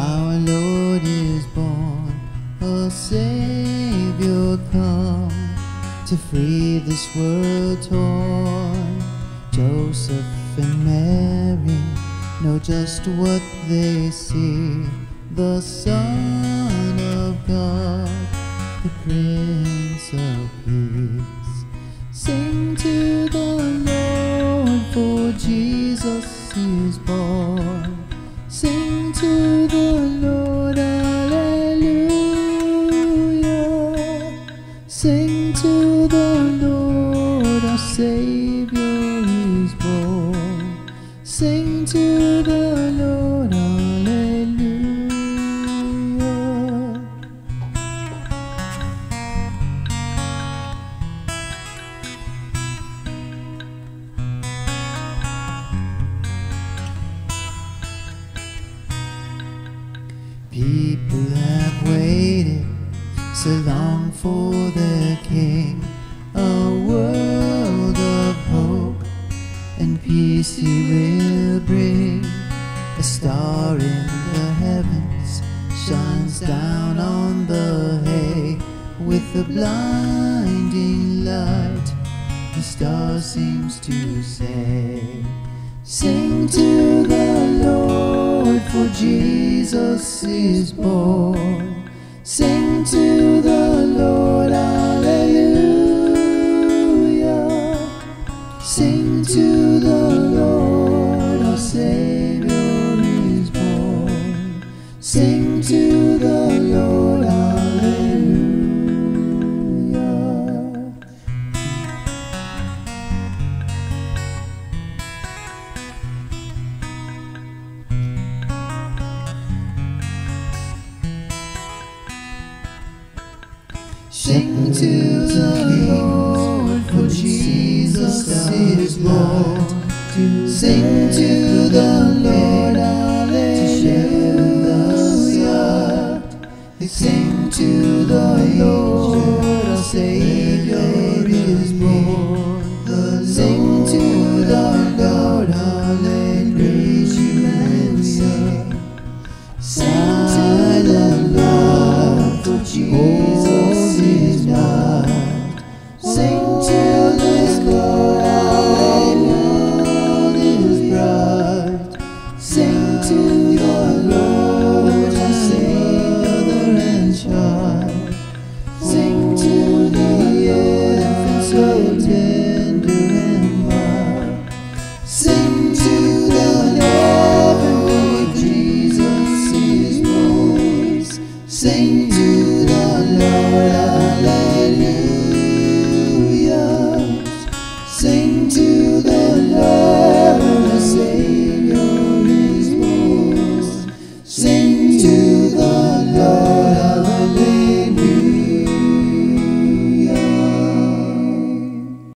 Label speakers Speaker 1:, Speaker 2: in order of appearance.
Speaker 1: Our Lord is born, a Savior come to free this world torn. Joseph and Mary know just what they see. The Son of God, the Prince of Peace. Sing to the Lord, for Jesus is born. Sing to the Lord, hallelujah. Sing to the Lord, our Savior is born. Sing to the Lord, hallelujah. People have waited so long for their King, a world of hope and peace He will bring. A star in the heavens shines down on the hay. With a blinding light, the star seems to say, sing to the Lord, for Jesus is born. Sing to the Lord, hallelujah. Sing to the Lord, our Savior is born. Sing to the Lord, hallelujah. Sing to the Lord, for Jesus is born. Sing to the Lord, hallelujah. Sing to the Lord, our Savior is born. Sing to the Lord, hallelujah. Sing to the Lord, for Jesus is born. Sing to this Lord, hallelujah. Sing to the Lord, our Savior and child. Sing to the infant so tender and mild. Sing to the heavenly Jesus is born. Sing to the Lord, hallelujah. Sing to the Lord.